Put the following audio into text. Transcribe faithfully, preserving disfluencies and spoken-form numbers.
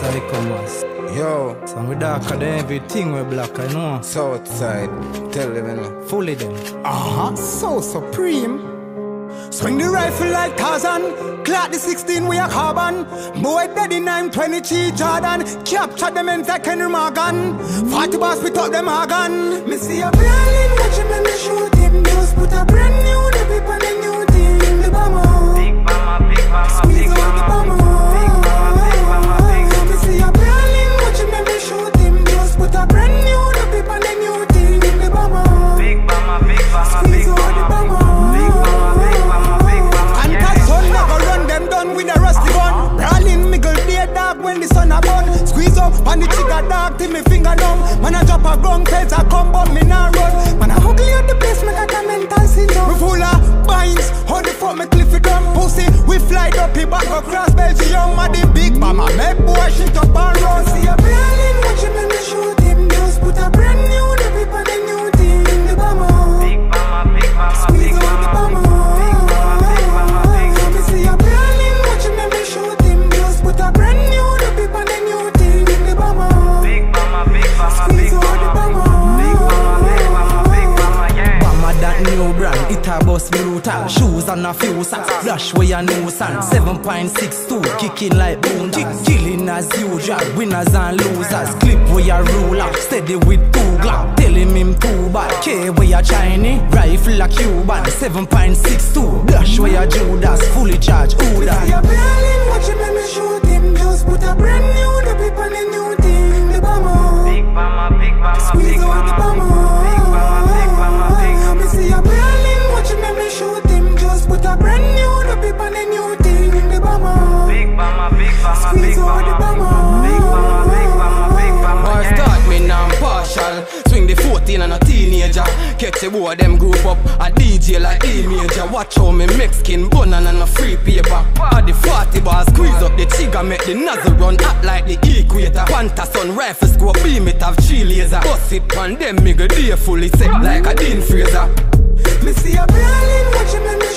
Psychomas. Yo. So we darker than everything we black, I know. Southside. Tell them, you know. Fully them. Uh-huh. So supreme. Swing the rifle like Tarzan. Clock the sixteen we a carbon. Boy dead in nine twenty-three Jordan. Capture them in like Henry Morgan. forty bars we talk them organ. Me see a Berlin watch him and me shoot him. Just put a brand new the people on the new team. The bomber. Big bomber, big bomber, Squeeze big out the bomber. bomber. Big bomber, big bomber, big bomber. Me see a Berlin watch him and me shoot him. Just put a brand new the people on the new team. The bomber. Big bomber, big bomber, big Squeeze out the bomber. bomber. Big bomber, big bomber, big bomber. And that son never run them done with a rusty gun. Brawling miggle dear dog when the sun a burn. Squeeze up on the trigger dog till me finger numb. Man a drop a ground feds a come but me nah run. Man a ugly at the place me got a mental syndrome. We full of binds, how the fuck me cliff it down. Pussy, we fly up here back across Belgium. And the big mama make boy shit up and run. See a Berlin watch him and me shoot him. Just put a brand new the people the new team. The bomber. Big bomber, big bomber, Squeeze big out the bomber. bomber. Big bomber, big bomber, big bomber. Me see a Berlin watch him and me shoot him. Just put a brand new the people the new team. The bomber. Big bomber, big bomber, big Squeeze out the bomber. bomber. Big bomber, big bomber, big bomber, yeah. Bomber that new brand, it a bust brutal. Shoes and a few socks, flash where you know son. seven point six two, kicking like boom. Kick, killing as usual, winners and losers. Clip where you roll up, steady with two glock. Tell him him too bad, K where you Chinese. Rifle a Cuban, seven point six two. Flash where you Judas, fully charged, who Me see that? a Berlin watch him and me shoot him. Just put a brand new the people the new team. The bomber. Big bomber, big bomber, Squeeze big out the bomber. bomber. Big bomber, big bomber, big bomber. Me see a Berlin watch him and me shoot him. Just put a brand new the people the new team. The bomber. Big bomber, big bomber, big Squeeze out the bomber. bomber. Big bomber, big bomber, big bomber, Boy yeah. start me now partial. Swing the fourteen and a teenager. Catch a boy them group up. A D J like E-Major. Watch how me Mexican bun and a free paper. At the forty bar squeeze up the trigger. Make the nozzle run hot like the equator. Panther sun rifle scope beam it have three laser. Bust it pan them me go day fully set like a Dean Fraser. Me see a Berlin watch him and me